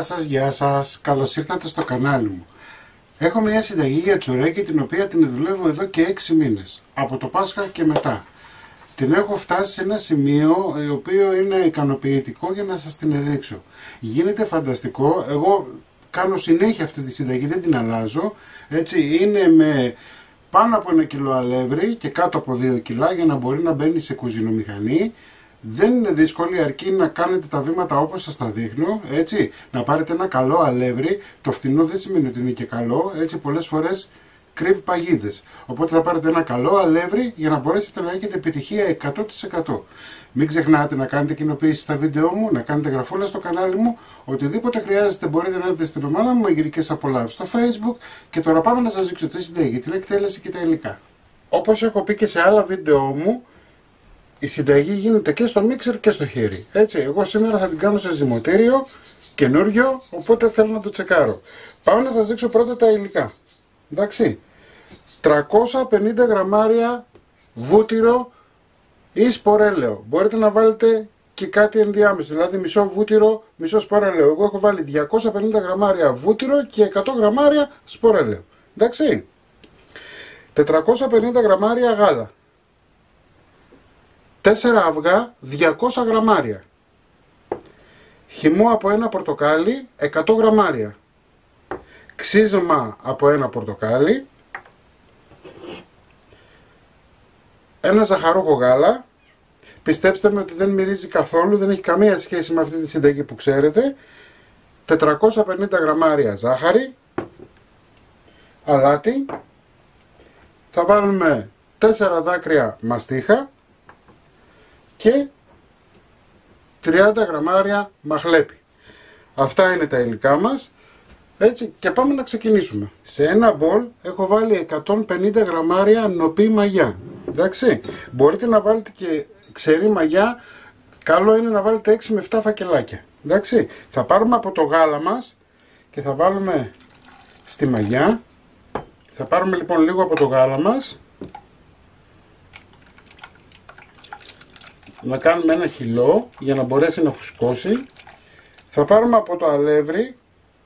Γεια σας, καλώς ήρθατε στο κανάλι μου. Έχω μια συνταγή για τσουρέκι την οποία την δουλεύω εδώ και 6 μήνες, από το Πάσχα και μετά. Την έχω φτάσει σε ένα σημείο το οποίο είναι ικανοποιητικό για να σας την δείξω. Γίνεται φανταστικό, εγώ κάνω συνέχεια αυτή τη συνταγή, δεν την αλλάζω. Έτσι, είναι με πάνω από 1 κιλό αλεύρι και κάτω από 2 κιλά για να μπορεί να μπαίνει σε κουζινομηχανή. Δεν είναι δύσκολη, αρκεί να κάνετε τα βήματα όπως σας τα δείχνω, έτσι, να πάρετε ένα καλό αλεύρι. Το φθηνό δεν σημαίνει ότι είναι και καλό, έτσι, πολλές φορές κρύβει παγίδες. Οπότε θα πάρετε ένα καλό αλεύρι για να μπορέσετε να έχετε επιτυχία 100%. Μην ξεχνάτε να κάνετε κοινοποίηση στα βίντεο μου, να κάνετε γραφούλα στο κανάλι μου. Οτιδήποτε χρειάζεται μπορείτε να δείτε στην ομάδα μου, μαγειρικές απολαύσεις στο Facebook. Και τώρα πάμε να σας δείξω τη συνταγή, την εκτέλεση και τα υλικά. Όπως έχω πει και σε άλλα βίντεο μου, η συνταγή γίνεται και στο μίξερ και στο χέρι. Έτσι, εγώ σήμερα θα την κάνω σε ζυμωτήριο, καινούριο, οπότε θέλω να το τσεκάρω. Πάμε να σας δείξω πρώτα τα υλικά. Εντάξει, 350 γραμμάρια βούτυρο ή σπορέλαιο. Μπορείτε να βάλετε και κάτι ενδιάμεσο, δηλαδή μισό βούτυρο, μισό σπορέλαιο. Εγώ έχω βάλει 250 γραμμάρια βούτυρο και 100 γραμμάρια σπορέλαιο. Εντάξει, 450 γραμμάρια γάλα. 4 αυγά 200 γραμμάρια. Χυμό από ένα πορτοκάλι 100 γραμμάρια. Ξύσμα από ένα πορτοκάλι. Ένα ζαχαρούχο γάλα. Πιστέψτε με ότι δεν μυρίζει καθόλου, δεν έχει καμία σχέση με αυτή τη συνταγή που ξέρετε. 450 γραμμάρια ζάχαρη. Αλάτι. Θα βάλουμε 4 δάκρυα μαστίχα. Και 30 γραμμάρια μαχλέπι. Αυτά είναι τα υλικά μας. Έτσι, και πάμε να ξεκινήσουμε. Σε ένα μπολ έχω βάλει 150 γραμμάρια νοπή μαγιά. Εντάξει, μπορείτε να βάλετε και ξερή μαγιά. Καλό είναι να βάλετε 6 με 7 φακελάκια. Εντάξει, θα πάρουμε από το γάλα μας και θα βάλουμε στη μαγιά. Θα πάρουμε λοιπόν λίγο από το γάλα μας. Να κάνουμε ένα χυλό για να μπορέσει να φουσκώσει. Θα πάρουμε από το αλεύρι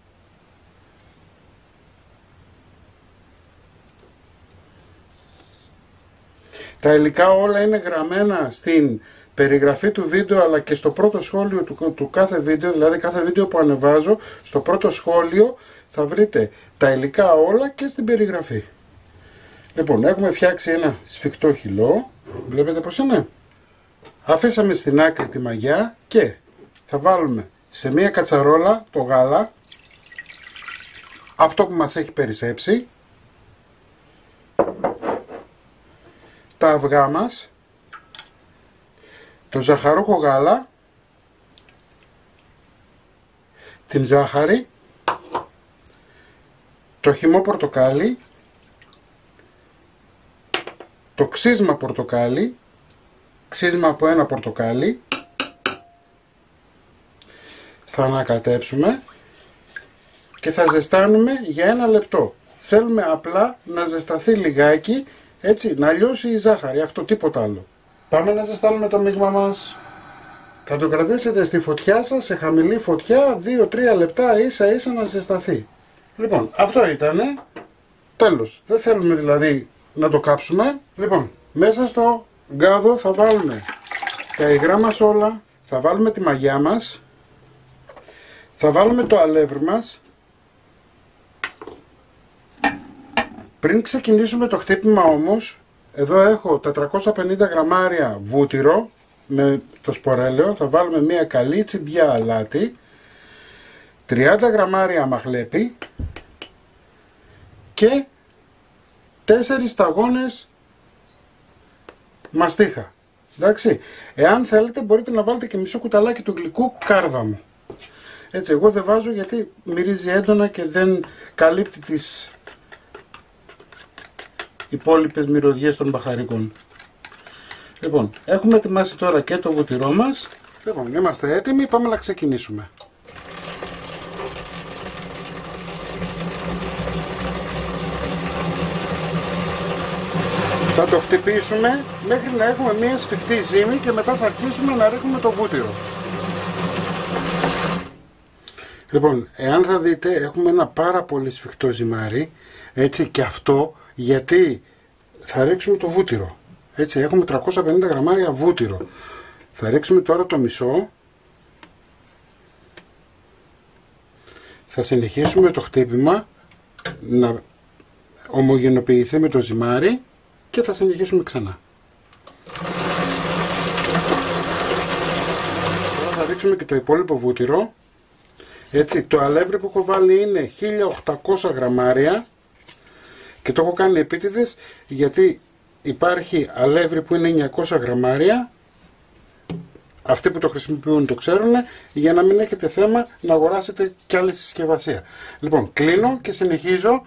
τα υλικά όλα είναι γραμμένα στην περιγραφή του βίντεο αλλά και στο πρώτο σχόλιο του κάθε βίντεο, δηλαδή κάθε βίντεο που ανεβάζω στο πρώτο σχόλιο θα βρείτε τα υλικά όλα και στην περιγραφή. Λοιπόν, έχουμε φτιάξει ένα σφιχτό χυλό, βλέπετε πως είναι. Αφήσαμε στην άκρη τη μαγιά και θα βάλουμε σε μία κατσαρόλα το γάλα, αυτό που μας έχει περισσέψει, τα αυγά μας, το ζαχαρούχο γάλα, την ζάχαρη, το χυμό πορτοκάλι, το ξύσμα πορτοκάλι, ξύσμα από ένα πορτοκάλι. Θα ανακατέψουμε και θα ζεστάνουμε για 1 λεπτό. Θέλουμε απλά να ζεσταθεί λιγάκι, έτσι, να λιώσει η ζάχαρη, αυτό, τίποτα άλλο. Πάμε να ζεστάνουμε το μείγμα μας. Θα το κρατήσετε στη φωτιά σας, σε χαμηλή φωτιά, 2-3 λεπτά ίσα ίσα να ζεσταθεί. Λοιπόν, αυτό ήτανε. Τέλος. Δεν θέλουμε δηλαδή να το κάψουμε. Λοιπόν, μέσα στο γκάδο θα βάλουμε τα υγρά μας όλα, θα βάλουμε τη μαγιά μας, θα βάλουμε το αλεύρι μας. Πριν ξεκινήσουμε το χτύπημα όμως, εδώ έχω 450 γραμμάρια βούτυρο με το σπορέλαιο, θα βάλουμε μια καλή τσιμπιά αλάτι, 30 γραμμάρια μαχλέπι και 4 σταγόνες μαστίχα. Εντάξει, εάν θέλετε μπορείτε να βάλετε και μισό κουταλάκι του γλυκού κάρδαμο. Έτσι, εγώ δεν βάζω γιατί μυρίζει έντονα και δεν καλύπτει τις υπόλοιπες μυρωδιές των μπαχαρικών. Λοιπόν, έχουμε ετοιμάσει τώρα και το βούτυρό μας. Λοιπόν, είμαστε έτοιμοι, πάμε να ξεκινήσουμε. Θα το χτυπήσουμε μέχρι να έχουμε μια σφιχτή ζύμη και μετά θα αρχίσουμε να ρίχνουμε το βούτυρο. Λοιπόν, εάν θα δείτε, έχουμε ένα πάρα πολύ σφιχτό ζυμάρι, έτσι, και αυτό γιατί θα ρίξουμε το βούτυρο. Έτσι, έχουμε 350 γραμμάρια βούτυρο. Θα ρίξουμε τώρα το μισό. Θα συνεχίσουμε το χτύπημα να ομογενοποιηθεί με το ζυμάρι και θα συνεχίσουμε ξανά. Τώρα θα ρίξουμε και το υπόλοιπο βούτυρο. Έτσι, το αλεύρι που έχω βάλει είναι 1800 γραμμάρια και το έχω κάνει επίτηδες γιατί υπάρχει αλεύρι που είναι 900 γραμμάρια. Αυτοί που το χρησιμοποιούν το ξέρουν, για να μην έχετε θέμα να αγοράσετε κι άλλη συσκευασία. Λοιπόν, κλείνω και συνεχίζω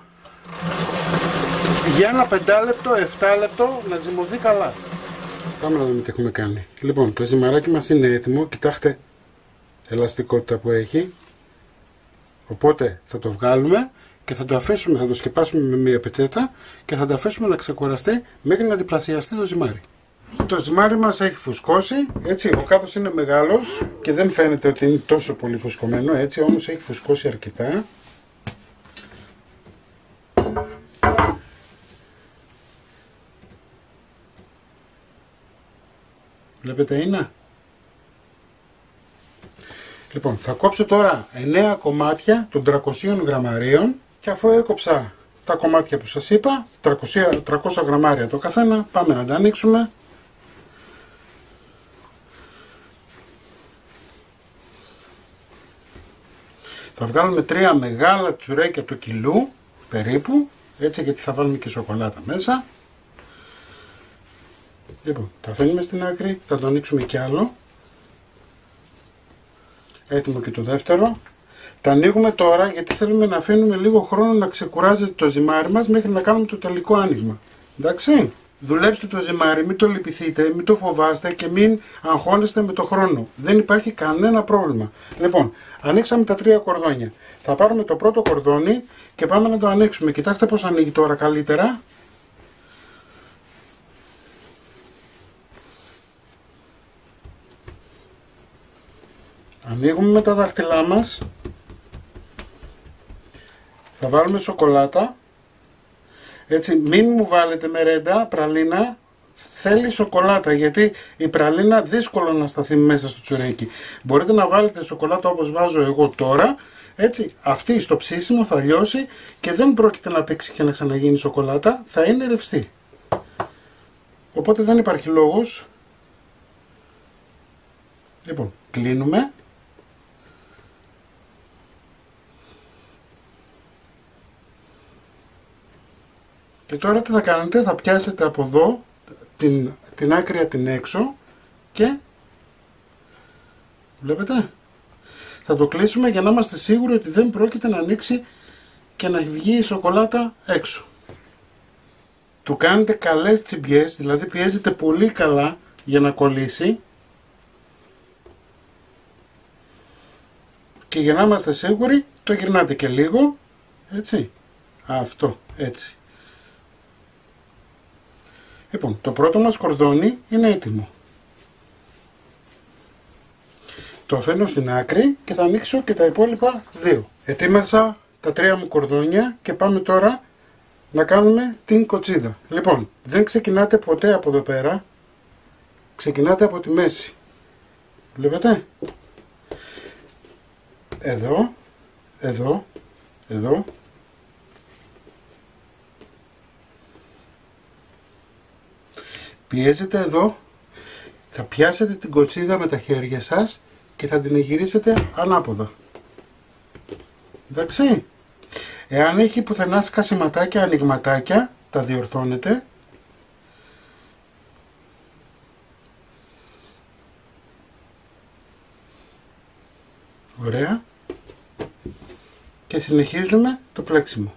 για ένα 5 λεπτό, 7 λεπτό να ζυμωθεί καλά. Πάμε να δούμε τι έχουμε κάνει. Λοιπόν, το ζυμαράκι μας είναι έτοιμο. Κοιτάξτε ελαστικότητα που έχει. Οπότε θα το βγάλουμε και θα το αφήσουμε, θα το σκεπάσουμε με μια πετσέτα και θα το αφήσουμε να ξεκουραστεί μέχρι να διπλασιαστεί το ζυμάρι. Το ζυμάρι μας έχει φουσκώσει, έτσι, ο κάδος είναι μεγάλος και δεν φαίνεται ότι είναι τόσο πολύ φουσκωμένο, έτσι, όμως έχει φουσκώσει αρκετά. Βλέπετε είναι. Λοιπόν, θα κόψω τώρα 9 κομμάτια των 300 γραμμαρίων και αφού έκοψα τα κομμάτια που σας είπα, 300 γραμμάρια το καθένα, πάμε να τα ανοίξουμε. Θα βγάλουμε 3 μεγάλα τσουρέκια του κιλού περίπου, έτσι, γιατί θα βάλουμε και σοκολάτα μέσα. Λοιπόν, τα αφήνουμε στην άκρη, θα το ανοίξουμε κι άλλο. Έτοιμο και το δεύτερο. Τα ανοίγουμε τώρα γιατί θέλουμε να αφήνουμε λίγο χρόνο να ξεκουράζεται το ζυμάρι μας μέχρι να κάνουμε το τελικό άνοιγμα. Εντάξει. Δουλέψτε το ζυμάρι, μην το λυπηθείτε, μην το φοβάστε και μην αγχώνεστε με το χρόνο. Δεν υπάρχει κανένα πρόβλημα. Λοιπόν, ανοίξαμε τα 3 κορδόνια. Θα πάρουμε το πρώτο κορδόνι και πάμε να το ανοίξουμε. Κοιτάξτε πώς ανοίγει τώρα καλύτερα. Ανοίγουμε με τα δάχτυλά μας. Θα βάλουμε σοκολάτα. Έτσι, μην μου βάλετε μερέντα, πραλίνα. Θέλει σοκολάτα, γιατί η πραλίνα δύσκολο να σταθεί μέσα στο τσουρέκι. Μπορείτε να βάλετε σοκολάτα όπως βάζω εγώ τώρα. Έτσι, αυτή στο ψήσιμο θα λιώσει και δεν πρόκειται να παίξει και να ξαναγίνει σοκολάτα. Θα είναι ρευστή. Οπότε δεν υπάρχει λόγος. Λοιπόν, κλείνουμε. Και τώρα τι θα κάνετε, θα πιάσετε από εδώ την άκρη την έξω και βλέπετε, θα το κλείσουμε για να είμαστε σίγουροι ότι δεν πρόκειται να ανοίξει και να βγει η σοκολάτα έξω. Του κάνετε καλές τσιμπιές, δηλαδή πιέζετε πολύ καλά για να κολλήσει και για να είμαστε σίγουροι το γυρνάτε και λίγο, έτσι, αυτό, έτσι. Λοιπόν, το πρώτο μας κορδόνι είναι έτοιμο. Το αφήνω στην άκρη και θα ανοίξω και τα υπόλοιπα 2. Ετοίμασα τα 3 μου κορδόνια και πάμε τώρα να κάνουμε την κοτσίδα. Λοιπόν, δεν ξεκινάτε ποτέ από εδώ πέρα, ξεκινάτε από τη μέση. Βλέπετε? Εδώ, εδώ, εδώ. Πιέζετε εδώ, θα πιάσετε την κοτσίδα με τα χέρια σας και θα την γυρίσετε ανάποδα. Εντάξει. Εάν έχει πουθενά σκασιματάκια, ανοιγματάκια, τα διορθώνετε. Ωραία. Και συνεχίζουμε το πλέξιμο.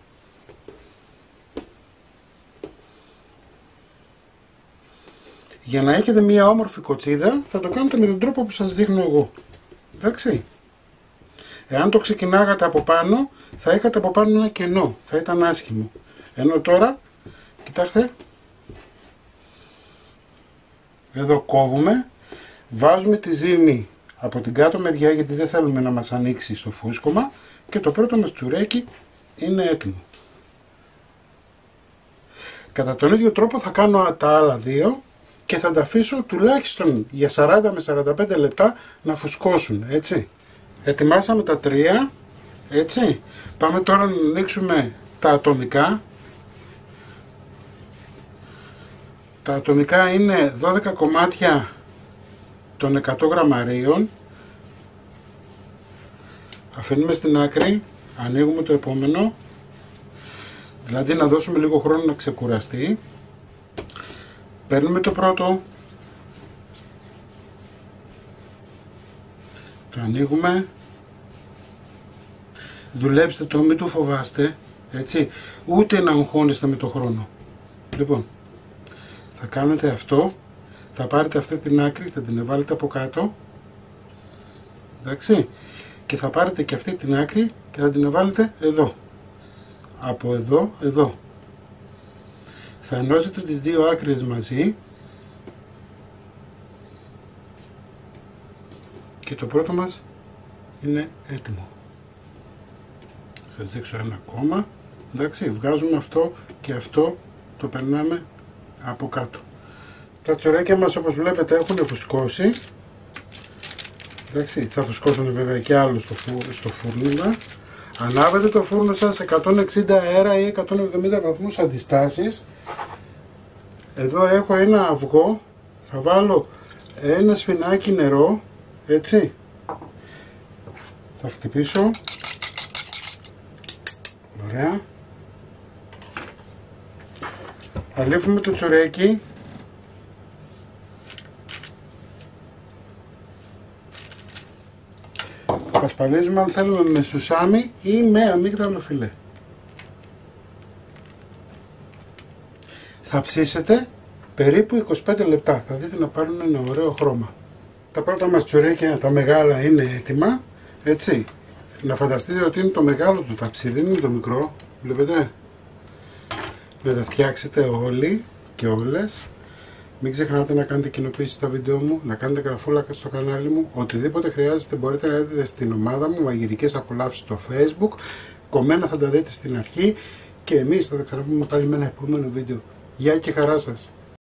Για να έχετε μια όμορφη κοτσίδα θα το κάνετε με τον τρόπο που σας δείχνω εγώ. Εντάξει. Εάν το ξεκινάγατε από πάνω θα είχατε από πάνω ένα κενό. Θα ήταν άσχημο. Ενώ τώρα, κοιτάξτε. Εδώ κόβουμε. Βάζουμε τη ζύμη από την κάτω μεριά, γιατί δεν θέλουμε να μας ανοίξει στο φούσκωμα, και το πρώτο μας τσουρέκι είναι έτοιμο. Κατά τον ίδιο τρόπο θα κάνω τα άλλα δύο και θα τα αφήσω τουλάχιστον για 40 με 45 λεπτά να φουσκώσουν, έτσι. Ετοιμάσαμε τα τρία, έτσι. Πάμε τώρα να ανοίξουμε τα ατομικά. Τα ατομικά είναι 12 κομμάτια των 100 γραμμαρίων. Αφήνουμε στην άκρη, ανοίγουμε το επόμενο, δηλαδή να δώσουμε λίγο χρόνο να ξεκουραστεί. Παίρνουμε το πρώτο, το ανοίγουμε, δουλέψτε το, μην το φοβάστε, έτσι, ούτε να αγχώνεστε με το χρόνο. Λοιπόν, θα κάνετε αυτό, θα πάρετε αυτή την άκρη, θα την βάλετε από κάτω, εντάξει, και θα πάρετε και αυτή την άκρη και θα την βάλετε εδώ, από εδώ, εδώ. Θα ενώσετε τις δύο άκρες μαζί και το πρώτο μας είναι έτοιμο. Σας δείξω ένα ακόμα, εντάξει, βγάζουμε αυτό και αυτό το περνάμε από κάτω. Τα τσουρέκια μας, όπως βλέπετε, έχουν φουσκώσει. Εντάξει, θα φουσκώσουν βέβαια και άλλο στο φούρνο. Ανάβετε το φούρνο σας 160 αέρα ή 170 βαθμούς αντιστάσεις. Εδώ έχω ένα αυγό, θα βάλω ένα σφινάκι νερό, έτσι. Θα χτυπήσω. Ωραία. Θα λύφουμε το τσουρέκι. Θα σπαλίζουμε αν θέλουμε με σουσάμι ή με αμύγδαλο φιλέ. Θα ψήσετε περίπου 25 λεπτά. Θα δείτε να πάρουν ένα ωραίο χρώμα. Τα πρώτα μας τσουρέκια, τα μεγάλα, είναι έτοιμα. Έτσι. Να φανταστείτε ότι είναι το μεγάλο του ταψί, δεν είναι το μικρό. Βλέπετε. Να τα φτιάξετε όλοι και όλες. Μην ξεχνάτε να κάνετε κοινοποίηση στα βίντεο μου, να κάνετε γραφούλα στο κανάλι μου. Οτιδήποτε χρειάζεται μπορείτε να δείτε στην ομάδα μου, μαγειρικές απολαύσεις στο Facebook. Κομμένα θα τα δείτε στην αρχή και εμείς θα τα ξαναπούμε πάλι με ένα επόμενο βίντεο. Γεια και χαρά σας!